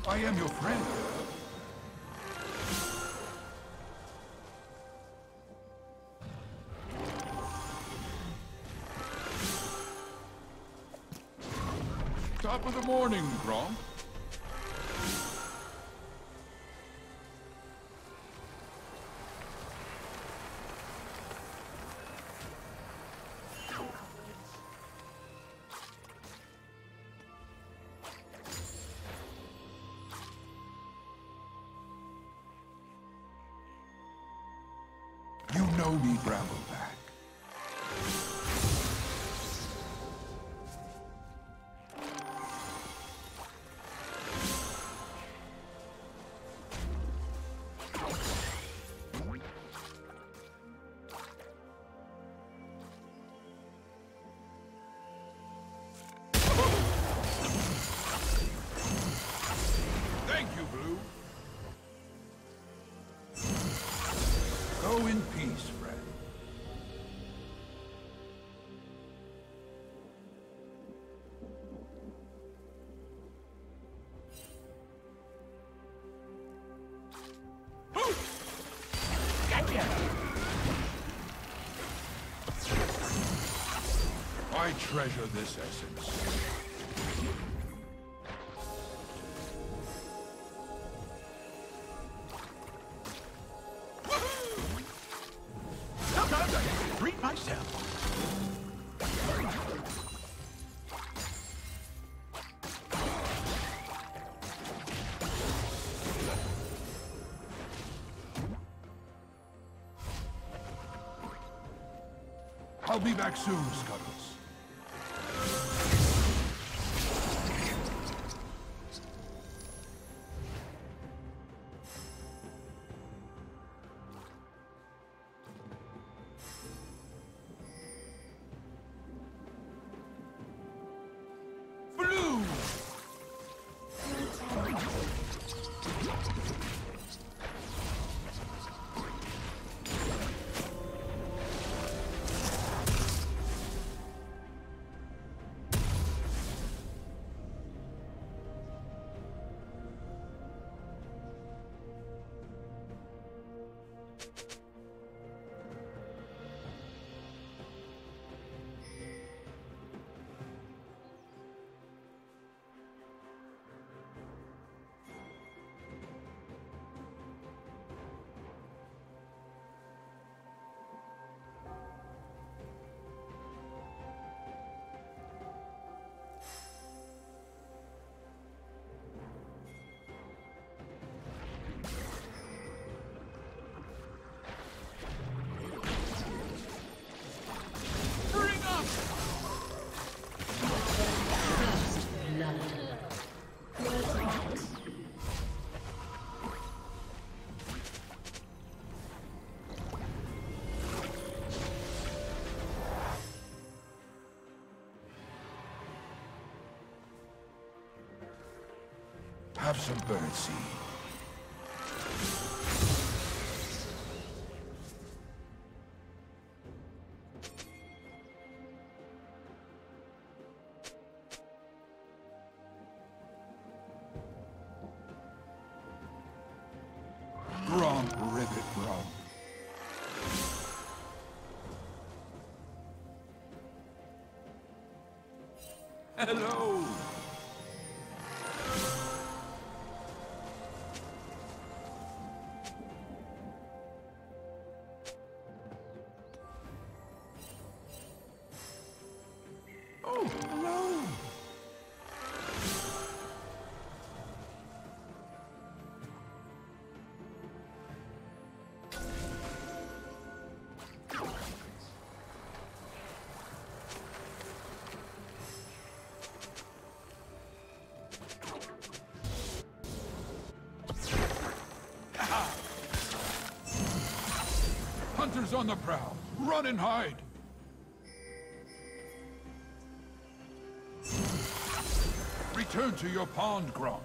I am your friend. Top of the morning, Grom. You know me, Brambleback. Thank you, Blue. Go in peace, friend. Gotcha. I treasure this essence. Sometimes I have to treat myself. I'll be back soon, Scuttles. Blue! Bring up! Have some birdseed. Grom, rivet, Grom. Hello! Oh, hello! Hunters on the prowl! Run and hide! Return to your pond, Grom.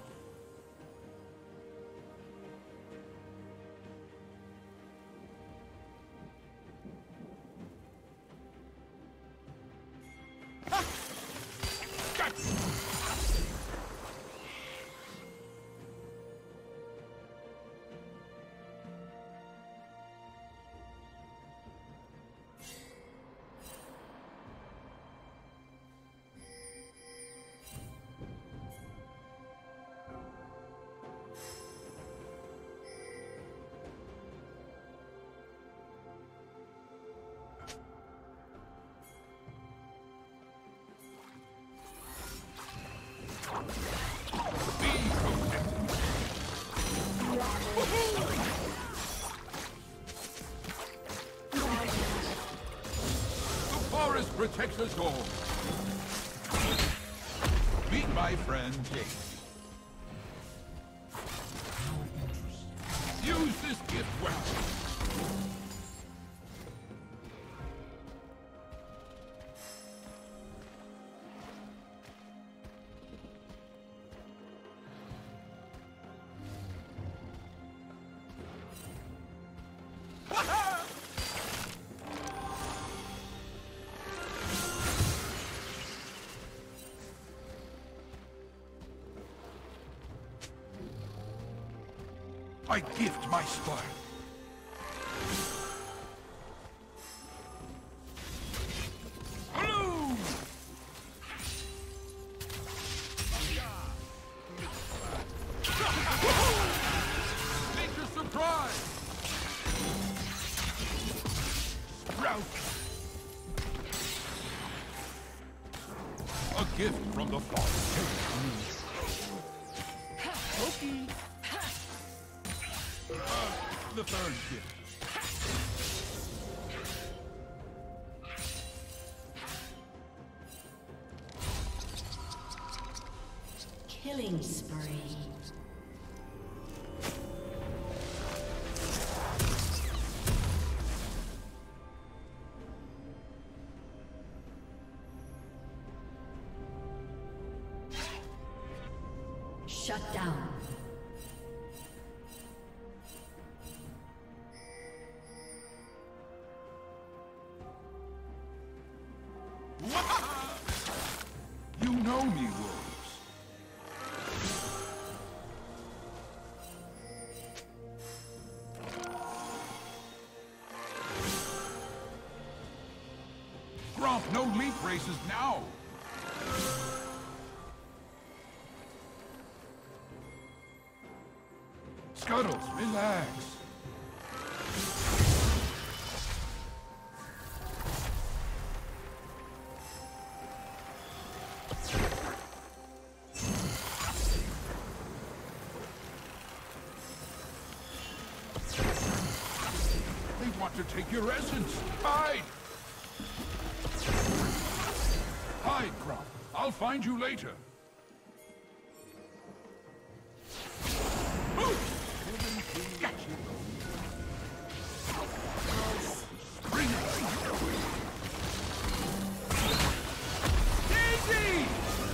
protects us all. Meet my friend Kayn. Use this gift well. I gift my spire. Hello! Nature surprise! Sprout! A gift from the forest. Okay. The third gift. Killing spree. Shut down. You know me, wolves. Gromp, no leap races now. Scuttles, relax. To take your essence. Hide! Hide, Gromp. I'll find you later. Bring it! Easy!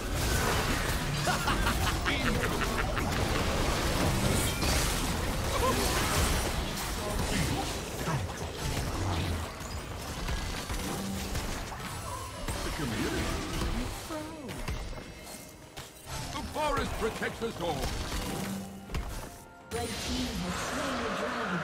The forest protects us all. Red team has slain the dragon.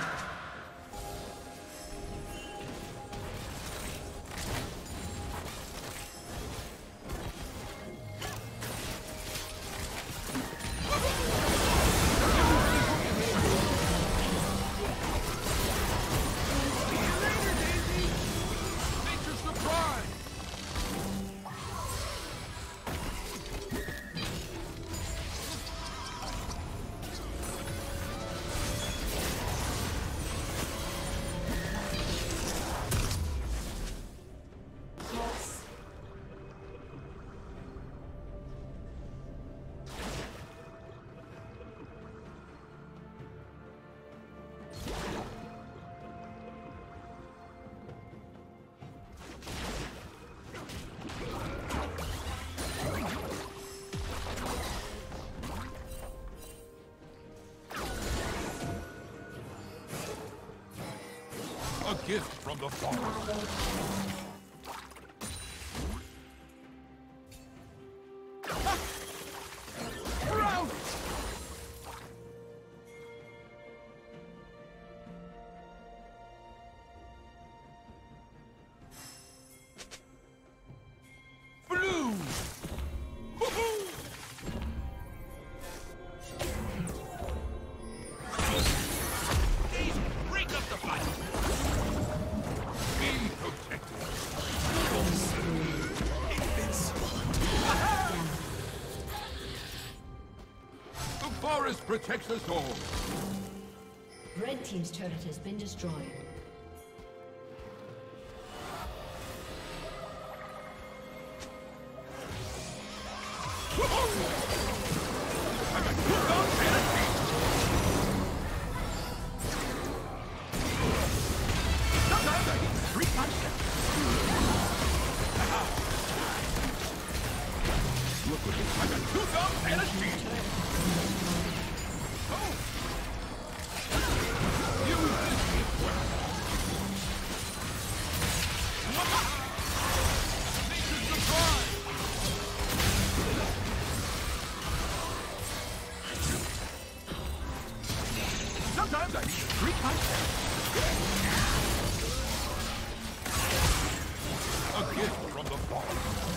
A gift from the forest. Forest protects us all. Red team's turret has been destroyed. Sometimes I need to treat myself. A gift from the Father.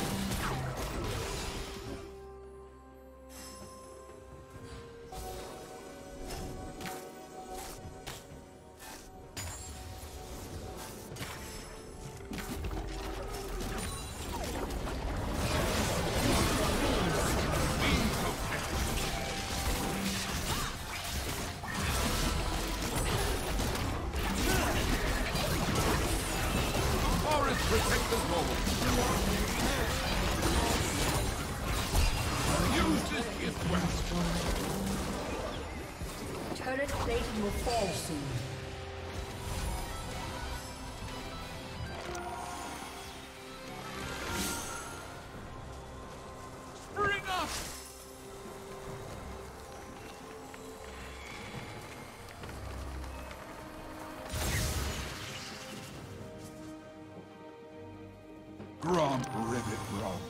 Protect the goal. Use this gift well. Turret plating will fall soon. Spring up! Grom rivet Grom.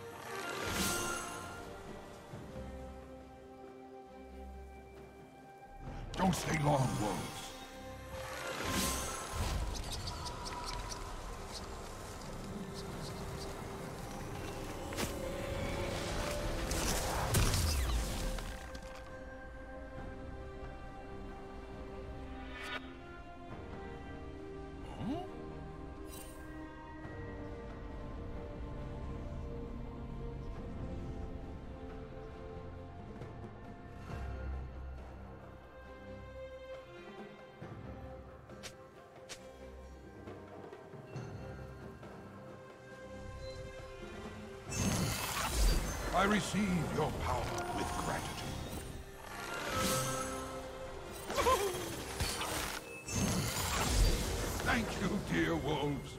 Don't stay long, wolves. I receive your power with gratitude. Thank you, dear wolves.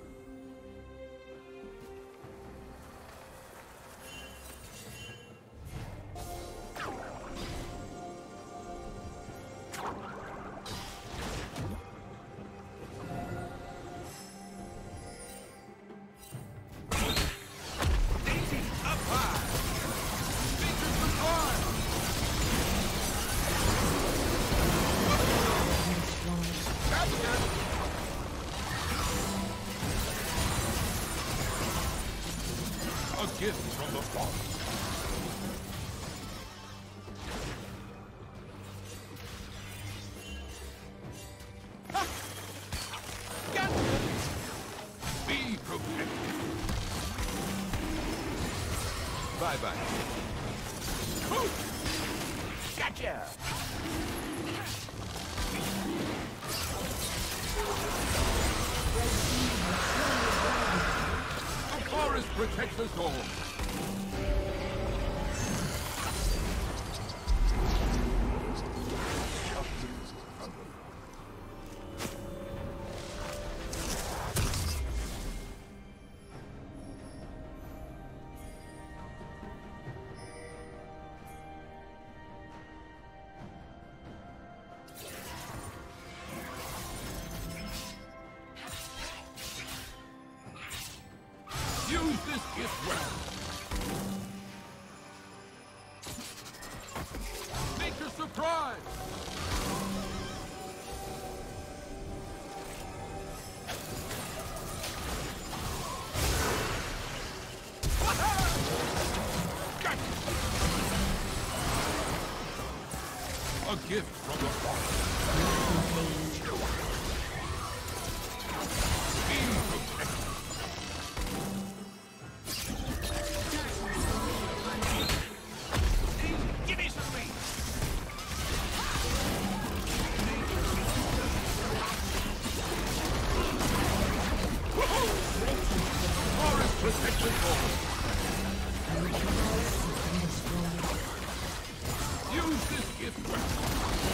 A gift from the Father. Be protected. Bye-bye. Gotcha! The forest protects us all. Use this gift well. Make a surprise. A gift from the Father. Be protected. Give me some meat. Forest protection wall. Use this gift well.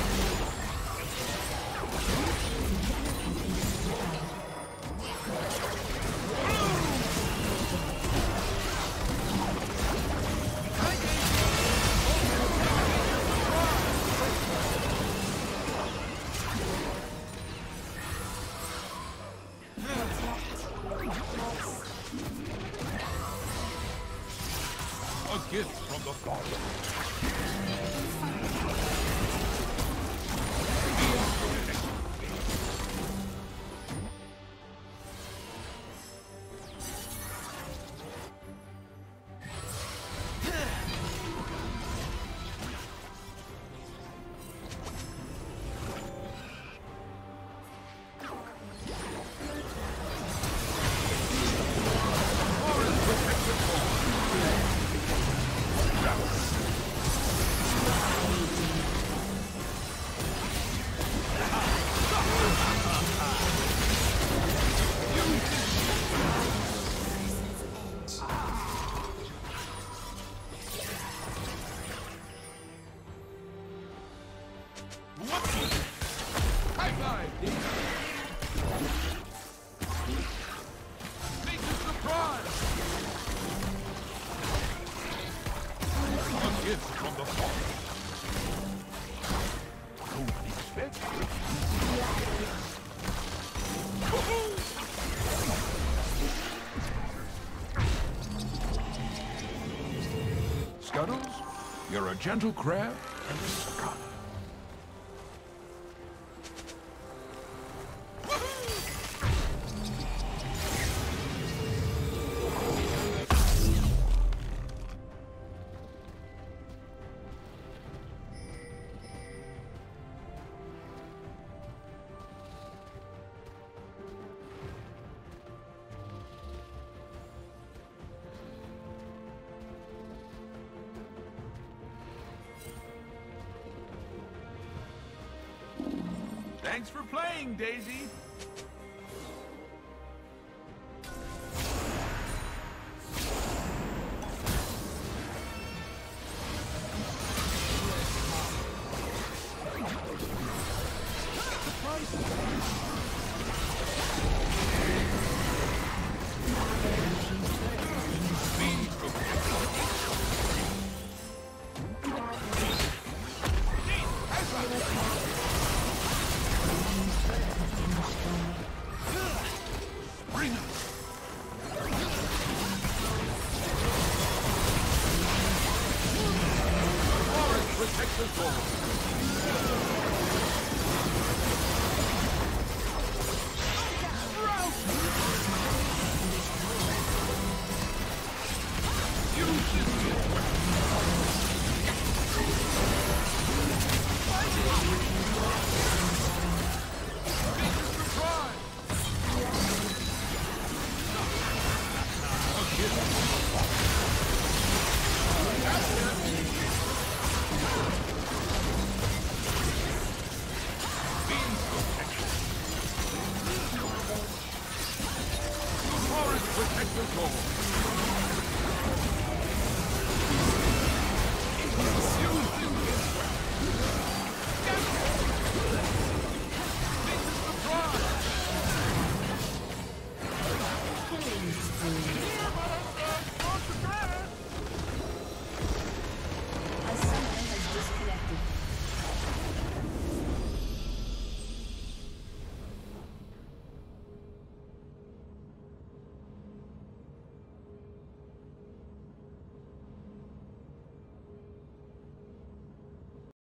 A gift from the Father. High five! Nature's surprise! A gift from the forest. Don't expect it. Scuttles, you're a gentle crab and a scholar. Thanks for playing, Daisy. Protect the goal.